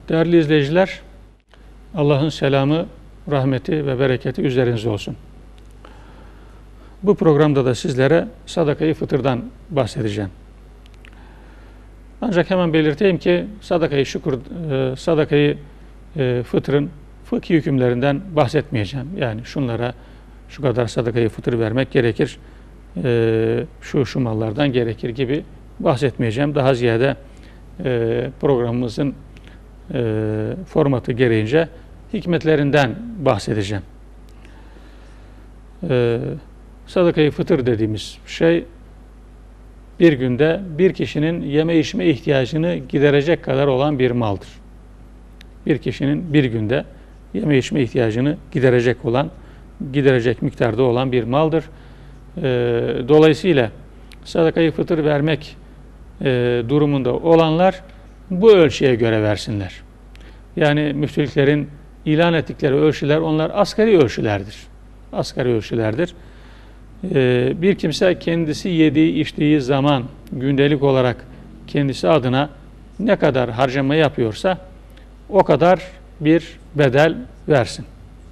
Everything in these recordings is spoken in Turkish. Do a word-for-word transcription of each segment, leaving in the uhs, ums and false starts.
Değerli izleyiciler, Allah'ın selamı, rahmeti ve bereketi üzerinize olsun. Bu programda da sizlere sadakayı fıtırdan bahsedeceğim. Ancak hemen belirteyim ki sadakayı şükür, sadakayı fıtrın fıkhi hükümlerinden bahsetmeyeceğim. Yani şunlara şu kadar sadakayı fıtır vermek gerekir, şu şu mallardan gerekir gibi bahsetmeyeceğim. Daha ziyade programımızın formatı gereğince hikmetlerinden bahsedeceğim. Sadakayı fıtır dediğimiz şey bir günde bir kişinin yeme içme ihtiyacını giderecek kadar olan bir maldır. Bir kişinin bir günde yeme içme ihtiyacını giderecek olan, giderecek miktarda olan bir maldır. Dolayısıyla sadakayı fıtır vermek durumunda olanlar bu ölçüye göre versinler. Yani müftülüklerin ilan ettikleri ölçüler onlar asgari ölçülerdir. Asgari ölçülerdir. Ee, bir kimse kendisi yediği içtiği zaman gündelik olarak kendisi adına ne kadar harcama yapıyorsa o kadar bir bedel versin.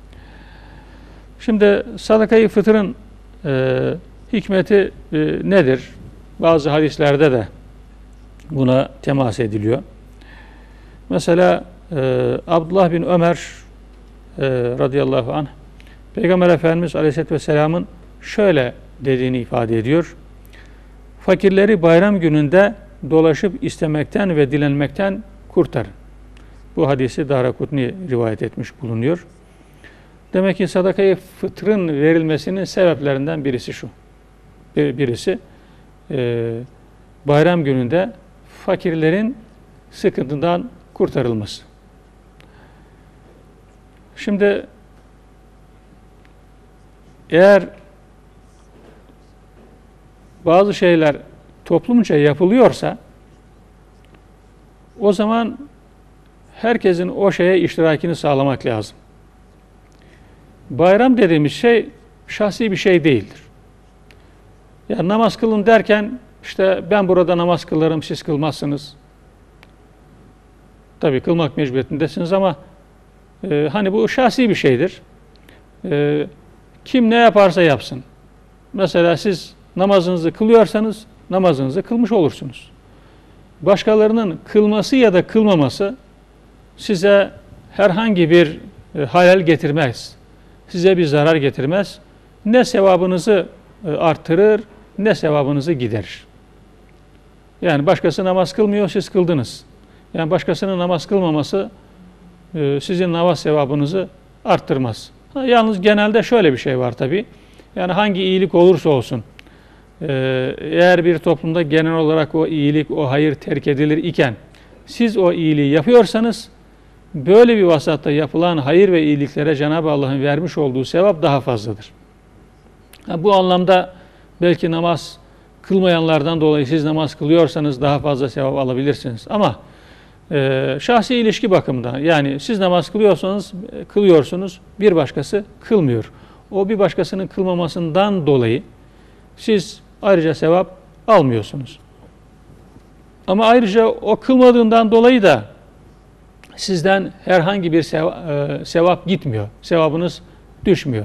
Şimdi sadakayı fıtırın e, hikmeti e, nedir? Bazı hadislerde de buna temas ediliyor. Mesela e, Abdullah bin Ömer e, radıyallahu anh Peygamber Efendimiz Aleyhisselatü Vesselam'ın şöyle dediğini ifade ediyor. Fakirleri bayram gününde dolaşıp istemekten ve dilenmekten kurtarın. Bu hadisi Darakutni rivayet etmiş bulunuyor. Demek ki sadakayı fıtrın verilmesinin sebeplerinden birisi şu. Birisi e, bayram gününde fakirlerin sıkıntıdan kurtarılması. Şimdi eğer bazı şeyler toplumca yapılıyorsa o zaman herkesin o şeye iştirakini sağlamak lazım. Bayram dediğimiz şey şahsi bir şey değildir. Ya namaz kılın derken işte ben burada namaz kılarım, siz kılmazsınız. Tabii kılmak mecburiyetindesiniz ama e, hani bu şahsi bir şeydir. E, kim ne yaparsa yapsın. Mesela siz namazınızı kılıyorsanız namazınızı kılmış olursunuz. Başkalarının kılması ya da kılmaması size herhangi bir e, halel getirmez. Size bir zarar getirmez. Ne sevabınızı e, artırır ne sevabınızı giderir. Yani başkası namaz kılmıyor, siz kıldınız. Yani başkasının namaz kılmaması e, sizin namaz sevabınızı arttırmaz. Ha, yalnız genelde şöyle bir şey var tabii. Yani hangi iyilik olursa olsun, e, eğer bir toplumda genel olarak o iyilik, o hayır terk edilir iken siz o iyiliği yapıyorsanız böyle bir vasatta yapılan hayır ve iyiliklere Cenab-ı Allah'ın vermiş olduğu sevap daha fazladır. Ha, bu anlamda belki namaz kılmayanlardan dolayı siz namaz kılıyorsanız daha fazla sevap alabilirsiniz. Ama e, şahsi ilişki bakımından yani siz namaz kılıyorsanız kılıyorsunuz, bir başkası kılmıyor. O bir başkasının kılmamasından dolayı siz ayrıca sevap almıyorsunuz. Ama ayrıca o kılmadığından dolayı da sizden herhangi bir sevap, e, sevap gitmiyor. Sevabınız düşmüyor.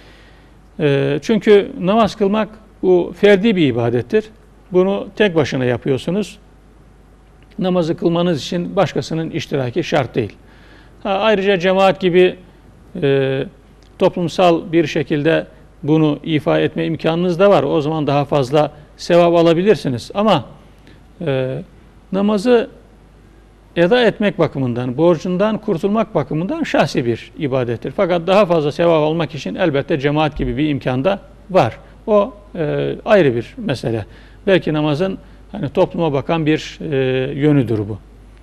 E, çünkü namaz kılmak bu ferdi bir ibadettir. Bunu tek başına yapıyorsunuz. Namazı kılmanız için başkasının iştiraki şart değil. Ha, ayrıca cemaat gibi e, toplumsal bir şekilde bunu ifa etme imkanınız da var. O zaman daha fazla sevap alabilirsiniz. Ama e, namazı eda etmek bakımından, borcundan kurtulmak bakımından şahsi bir ibadettir. Fakat daha fazla sevap almak için elbette cemaat gibi bir imkan da var. O e, ayrı bir mesele. Belki namazın hani topluma bakan bir e, yönüdür bu.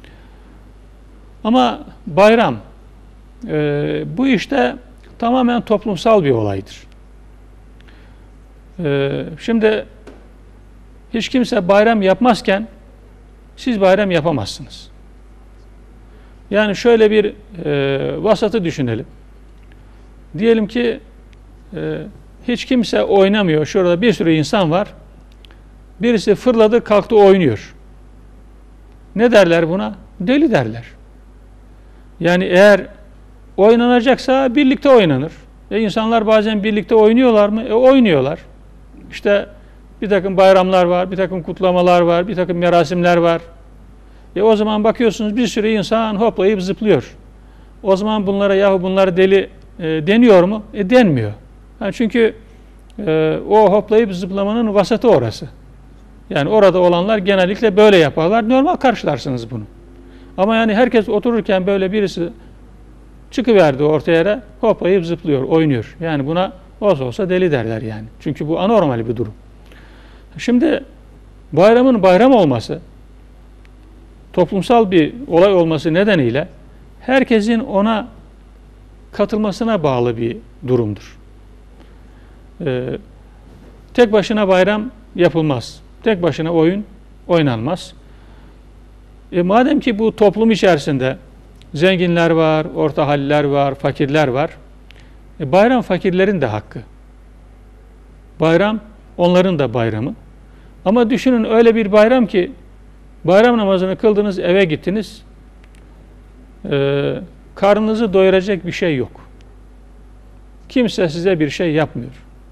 Ama bayram e, bu işte tamamen toplumsal bir olaydır. E, şimdi hiç kimse bayram yapmazken siz bayram yapamazsınız. Yani şöyle bir e, vasatı düşünelim. Diyelim ki e, hiç kimse oynamıyor. Şurada bir sürü insan var. Birisi fırladı kalktı oynuyor. Ne derler buna? Deli derler. Yani eğer oynanacaksa birlikte oynanır. E insanlar bazen birlikte oynuyorlar mı? E oynuyorlar. İşte bir takım bayramlar var, bir takım kutlamalar var, bir takım merasimler var. E o zaman bakıyorsunuz bir sürü insan hoplayıp zıplıyor. O zaman bunlara yahu bunlar deli e, deniyor mu? E denmiyor. Yani çünkü e, o hoplayıp zıplamanın vasatı orası. Yani orada olanlar genellikle böyle yaparlar. Normal karşılarsınız bunu. Ama yani herkes otururken böyle birisi çıkıverdi ortaya, hoplayıp zıplıyor, oynuyor. Yani buna olsa olsa deli derler yani. Çünkü bu anormal bir durum. Şimdi bayramın bayram olması, toplumsal bir olay olması nedeniyle herkesin ona katılmasına bağlı bir durumdur. Ee, tek başına bayram yapılmaz. Tek başına oyun oynanmaz. E madem ki bu toplum içerisinde zenginler var, orta halliler var, fakirler var. E bayram fakirlerin de hakkı. Bayram onların da bayramı. Ama düşünün öyle bir bayram ki bayram namazını kıldınız, eve gittiniz. E, karnınızı doyuracak bir şey yok. Kimse size bir şey yapmıyor.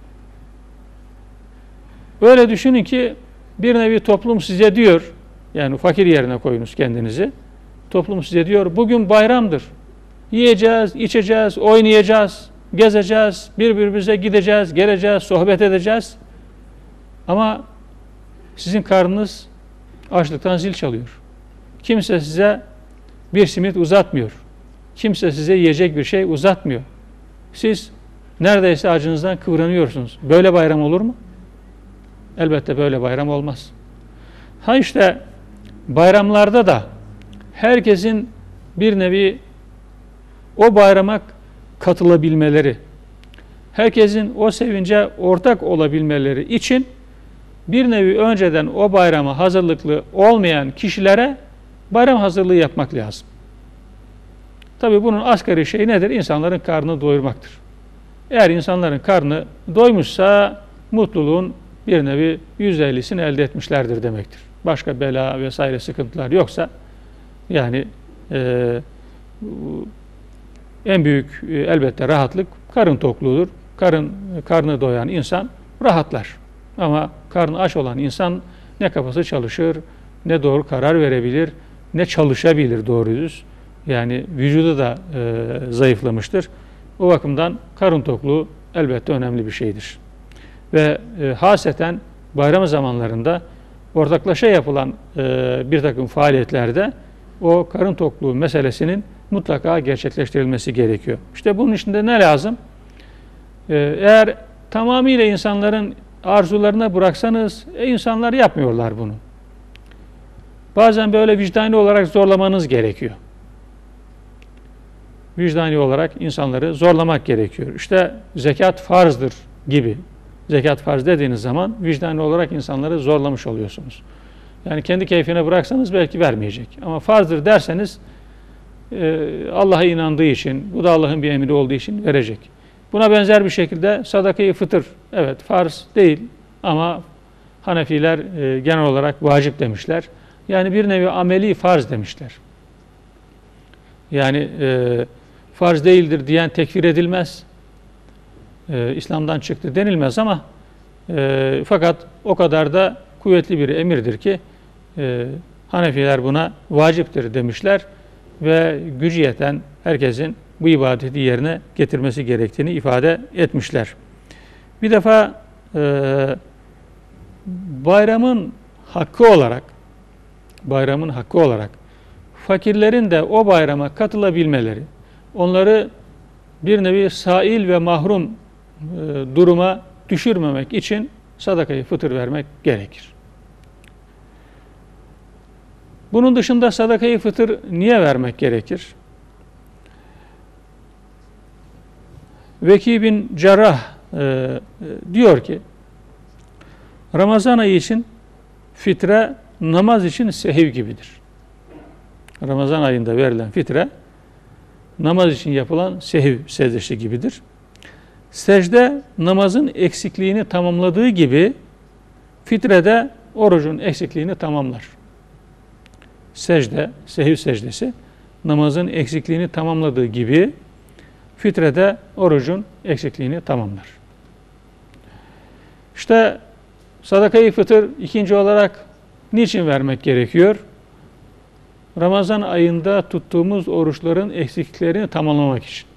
Öyle düşünün ki bir nevi toplum size diyor, yani fakir yerine koyunuz kendinizi. Toplum size diyor, bugün bayramdır. Yiyeceğiz, içeceğiz, oynayacağız, gezeceğiz, birbirimize gideceğiz, geleceğiz, sohbet edeceğiz. Ama sizin karnınız açlıktan zil çalıyor. Kimse size bir simit uzatmıyor. Kimse size yiyecek bir şey uzatmıyor. Siz neredeyse acınızdan kıvranıyorsunuz. Böyle bayram olur mu? Elbette böyle bayram olmaz. Ha işte bayramlarda da herkesin bir nevi o bayrama katılabilmeleri, herkesin o sevince ortak olabilmeleri için bir nevi önceden o bayrama hazırlıklı olmayan kişilere bayram hazırlığı yapmak lazım. Tabii bunun asgari şeyi nedir? İnsanların karnını doyurmaktır. Eğer insanların karnı doymuşsa mutluluğun bir nevi yüzde ellisini elde etmişlerdir demektir. Başka bela vesaire sıkıntılar yoksa yani e, en büyük e, elbette rahatlık karın tokluğudur. Karın karnı doyan insan rahatlar. Ama karnı aç olan insan ne kafası çalışır, ne doğru karar verebilir, ne çalışabilir doğru düz. Yani vücudu da e, zayıflamıştır. O bakımdan karın tokluğu elbette önemli bir şeydir. Ve e, haseten bayram zamanlarında ortaklaşa yapılan e, bir takım faaliyetlerde o karın tokluğu meselesinin mutlaka gerçekleştirilmesi gerekiyor. İşte bunun için de ne lazım? E, eğer tamamıyla insanların arzularına bıraksanız, e, insanlar yapmıyorlar bunu. Bazen böyle vicdani olarak zorlamanız gerekiyor. Vicdani olarak insanları zorlamak gerekiyor. İşte zekat farzdır gibi. Zekat farz dediğiniz zaman vicdani olarak insanları zorlamış oluyorsunuz. Yani kendi keyfine bıraksanız belki vermeyecek. Ama farzdır derseniz Allah'a inandığı için, bu da Allah'ın bir emri olduğu için verecek. Buna benzer bir şekilde sadakayı fıtır, evet farz değil ama Hanefiler genel olarak vacip demişler. Yani bir nevi ameli farz demişler. Yani e, farz değildir diyen tekfir edilmez. E, İslam'dan çıktı denilmez ama e, fakat o kadar da kuvvetli bir emirdir ki e, Hanefiler buna vaciptir demişler ve gücü yeten herkesin bu ibadeti yerine getirmesi gerektiğini ifade etmişler. Bir defa e, bayramın hakkı olarak bayramın hakkı olarak fakirlerin de o bayrama katılabilmeleri, onları bir nevi sail ve mahrum e, duruma düşürmemek için sadakayı fıtır vermek gerekir. Bunun dışında sadakayı fıtır niye vermek gerekir? Veki bin Cerrah e, diyor ki, Ramazan ayı için fitre namaz için sehiv gibidir. Ramazan ayında verilen fitre namaz için yapılan sehiv secdesi gibidir. Secde namazın eksikliğini tamamladığı gibi fitre de orucun eksikliğini tamamlar. Secde, sehiv secdesi namazın eksikliğini tamamladığı gibi fitre de orucun eksikliğini tamamlar. İşte sadaka-i fıtır ikinci olarak niçin vermek gerekiyor? Ramazan ayında tuttuğumuz oruçların eksikliklerini tamamlamak için.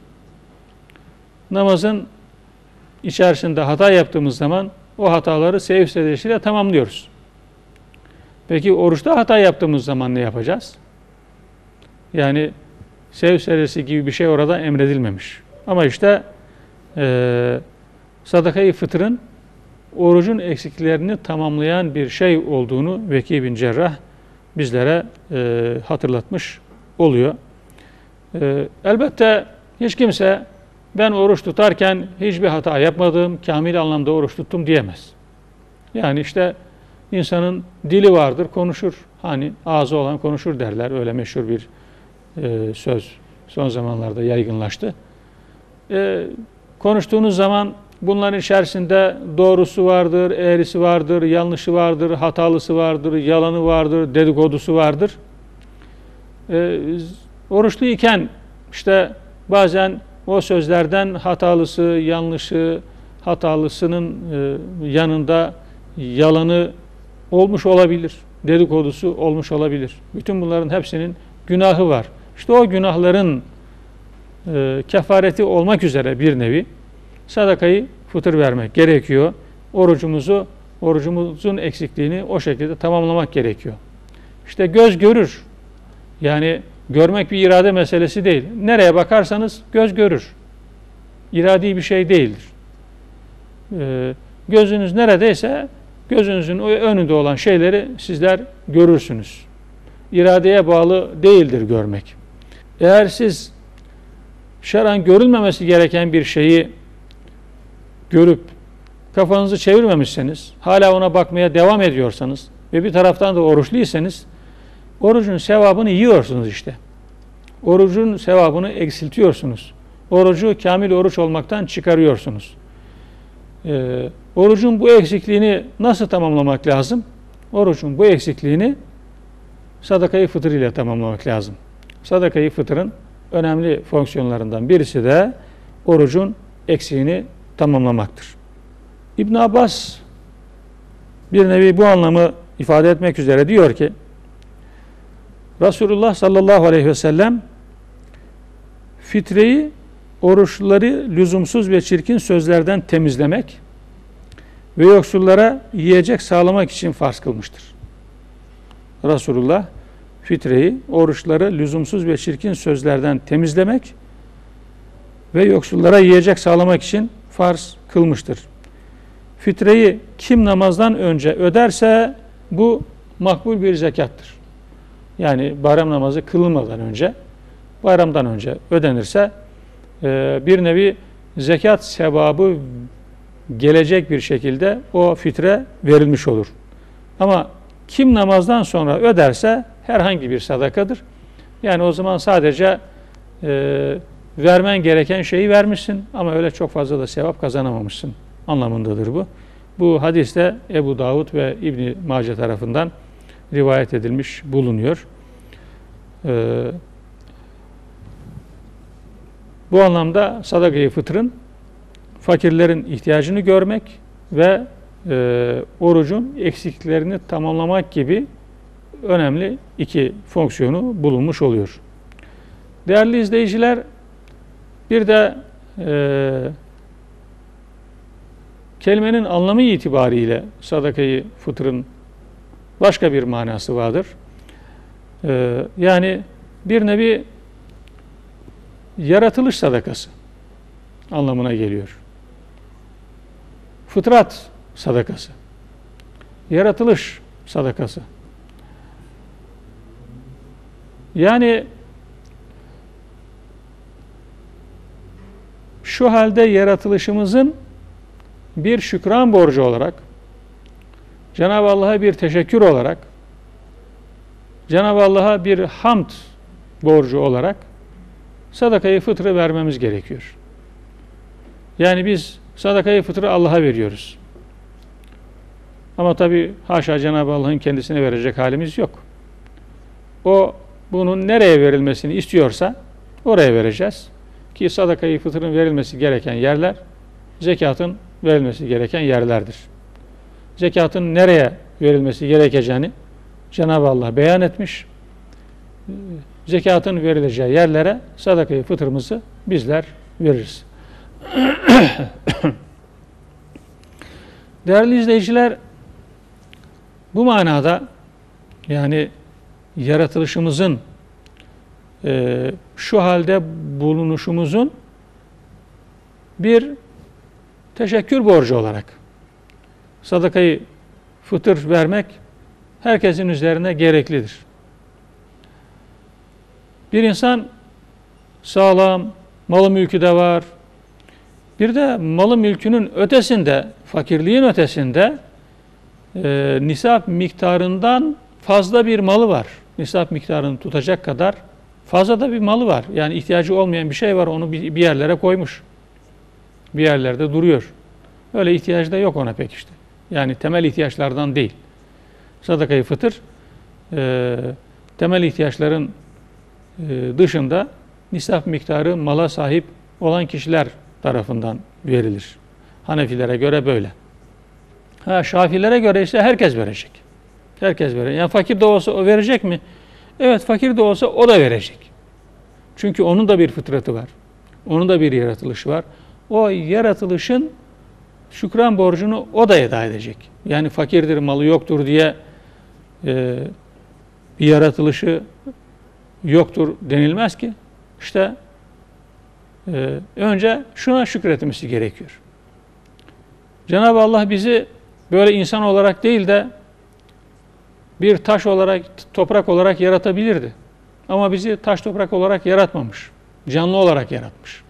Namazın içerisinde hata yaptığımız zaman o hataları sehiv secdesiyle tamamlıyoruz. Peki oruçta hata yaptığımız zaman ne yapacağız? Yani sehiv secdesi gibi bir şey orada emredilmemiş. Ama işte e, sadaka-i fıtrın orucun eksiklerini tamamlayan bir şey olduğunu Veki bin Cerrah bizlere e, hatırlatmış oluyor. E, elbette hiç kimse ben oruç tutarken hiçbir hata yapmadım, kamil anlamda oruç tuttum diyemez. Yani işte insanın dili vardır, konuşur. Hani ağzı olan konuşur derler. Öyle meşhur bir e, söz son zamanlarda yaygınlaştı. E, konuştuğunuz zaman bunların içerisinde doğrusu vardır, eğrisi vardır, yanlışı vardır, hatalısı vardır, yalanı vardır, dedikodusu vardır. E, oruçlu iken işte bazen o sözlerden hatalısı, yanlışı, hatalısının e, yanında yalanı olmuş olabilir, dedikodusu olmuş olabilir. Bütün bunların hepsinin günahı var. İşte o günahların e, kefareti olmak üzere bir nevi sadakayı fıtır vermek gerekiyor. Orucumuzu, orucumuzun eksikliğini o şekilde tamamlamak gerekiyor. İşte göz görür. Yani görmek bir irade meselesi değil. Nereye bakarsanız göz görür. İradi bir şey değildir. Ee, gözünüz neredeyse gözünüzün önünde olan şeyleri sizler görürsünüz. İradeye bağlı değildir görmek. Eğer siz şer'an görülmemesi gereken bir şeyi görüp kafanızı çevirmemişseniz, hala ona bakmaya devam ediyorsanız ve bir taraftan da oruçluysanız, orucun sevabını yiyorsunuz işte. Orucun sevabını eksiltiyorsunuz. Orucu kamil oruç olmaktan çıkarıyorsunuz. Ee, orucun bu eksikliğini nasıl tamamlamak lazım? Orucun bu eksikliğini sadaka-i fıtır ile tamamlamak lazım. Sadaka-i fıtırın önemli fonksiyonlarından birisi de orucun eksiğini tamamlamaktır. İbn Abbas bir nevi bu anlamı ifade etmek üzere diyor ki, Resulullah sallallahu aleyhi ve sellem fitreyi oruçları lüzumsuz ve çirkin sözlerden temizlemek ve yoksullara yiyecek sağlamak için farz kılmıştır. Resulullah fitreyi oruçları lüzumsuz ve çirkin sözlerden temizlemek ve yoksullara yiyecek sağlamak için farz kılmıştır. Fitreyi kim namazdan önce öderse bu makbul bir zekattır. Yani bayram namazı kılınmadan önce, bayramdan önce ödenirse bir nevi zekat sevabı gelecek bir şekilde o fitre verilmiş olur. Ama kim namazdan sonra öderse herhangi bir sadakadır. Yani o zaman sadece e, vermen gereken şeyi vermişsin ama öyle çok fazla da sevap kazanamamışsın anlamındadır bu. Bu hadiste Ebu Davud ve İbn Mace tarafından rivayet edilmiş bulunuyor. Ee, bu anlamda sadaka-i fıtrın fakirlerin ihtiyacını görmek ve e, orucun eksikliklerini tamamlamak gibi önemli iki fonksiyonu bulunmuş oluyor. Değerli izleyiciler, bir de e, kelimenin anlamı itibariyle sadaka-i fıtrın başka bir manası vardır. Ee, yani bir nevi yaratılış sadakası anlamına geliyor. Fıtrat sadakası, yaratılış sadakası. Yani şu halde yaratılışımızın bir şükran borcu olarak, Cenab-ı Allah'a bir teşekkür olarak, Cenab-ı Allah'a bir hamd borcu olarak sadaka-i fıtrı vermemiz gerekiyor. Yani biz sadaka-i fıtrı Allah'a veriyoruz. Ama tabi haşa Cenab-ı Allah'ın kendisine verecek halimiz yok. O bunun nereye verilmesini istiyorsa oraya vereceğiz. Ki sadaka-i fıtrın verilmesi gereken yerler zekatın verilmesi gereken yerlerdir. Zekatın nereye verilmesi gerekeceğini Cenab-ı Allah beyan etmiş. Zekatın verileceği yerlere sadaka-i fıtrımızı bizler veririz. Değerli izleyiciler, bu manada yani yaratılışımızın e, şu halde bulunuşumuzun bir teşekkür borcu olarak sadakayı fıtır vermek herkesin üzerine gereklidir. Bir insan sağlam, malı mülkü de var. Bir de malı mülkünün ötesinde, fakirliğin ötesinde e, nisap miktarından fazla bir malı var. Nisap miktarını tutacak kadar fazla da bir malı var. Yani ihtiyacı olmayan bir şey var, onu bir, bir yerlere koymuş. Bir yerlerde duruyor. Öyle ihtiyacı da yok ona pek işte. Yani temel ihtiyaçlardan değil. Sadaka-i fıtır e, temel ihtiyaçların e, dışında nisap miktarı mala sahip olan kişiler tarafından verilir. Hanefilere göre böyle. Ha, Şafilere göre ise herkes verecek. Herkes verecek. Yani fakir de olsa o verecek mi? Evet, fakir de olsa o da verecek. Çünkü onun da bir fıtratı var. Onun da bir yaratılışı var. O yaratılışın şükran borcunu o da eda edecek. Yani fakirdir, malı yoktur diye e, bir yaratılışı yoktur denilmez ki. İşte e, önce şuna şükretmesi gerekiyor. Cenab-ı Allah bizi böyle insan olarak değil de bir taş olarak, toprak olarak yaratabilirdi. Ama bizi taş toprak olarak yaratmamış. Canlı olarak yaratmış.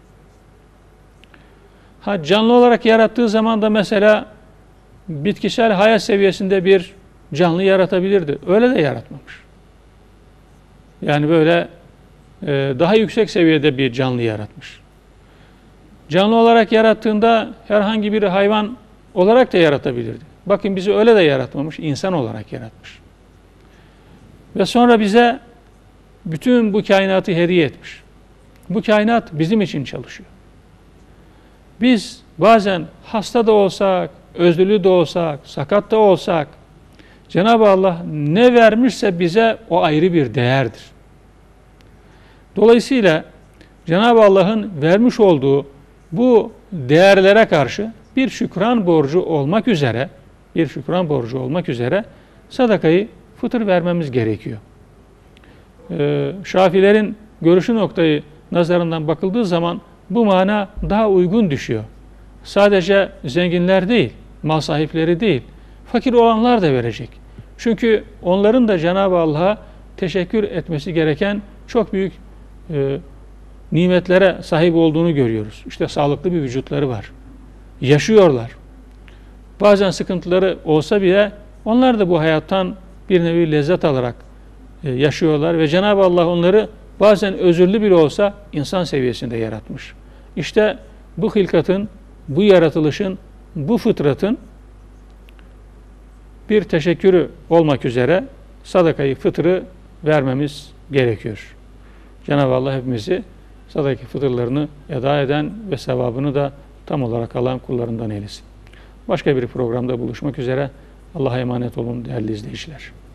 Ha, canlı olarak yarattığı zaman da mesela bitkisel hayat seviyesinde bir canlı yaratabilirdi. Öyle de yaratmamış. Yani böyle e, daha yüksek seviyede bir canlı yaratmış. Canlı olarak yarattığında herhangi bir hayvan olarak da yaratabilirdi. Bakın bizi öyle de yaratmamış, insan olarak yaratmış. Ve sonra bize bütün bu kainatı hediye etmiş. Bu kainat bizim için çalışıyor. Biz bazen hasta da olsak, özürlü de olsak, sakat da olsak, Cenab-ı Allah ne vermişse bize o ayrı bir değerdir. Dolayısıyla Cenab-ı Allah'ın vermiş olduğu bu değerlere karşı bir şükran borcu olmak üzere, bir şükran borcu olmak üzere sadakayı fıtır vermemiz gerekiyor. Ee, Şafilerin görüşü noktayı nazarından bakıldığı zaman bu mana daha uygun düşüyor. Sadece zenginler değil, mal sahipleri değil, fakir olanlar da verecek. Çünkü onların da Cenab-ı Allah'a teşekkür etmesi gereken çok büyük e, nimetlere sahip olduğunu görüyoruz. İşte sağlıklı bir vücutları var. Yaşıyorlar. Bazen sıkıntıları olsa bile onlar da bu hayattan bir nevi lezzet alarak e, yaşıyorlar ve Cenab-ı Allah onları bazen özürlü bile olsa insan seviyesinde yaratmış. İşte bu hilkatın, bu yaratılışın, bu fıtratın bir teşekkürü olmak üzere sadakayı fıtrı vermemiz gerekiyor. Cenab-ı Allah hepimizi sadaka fıtırlarını eda eden ve sevabını da tam olarak alan kullarından eylesin. Başka bir programda buluşmak üzere. Allah'a emanet olun değerli izleyiciler.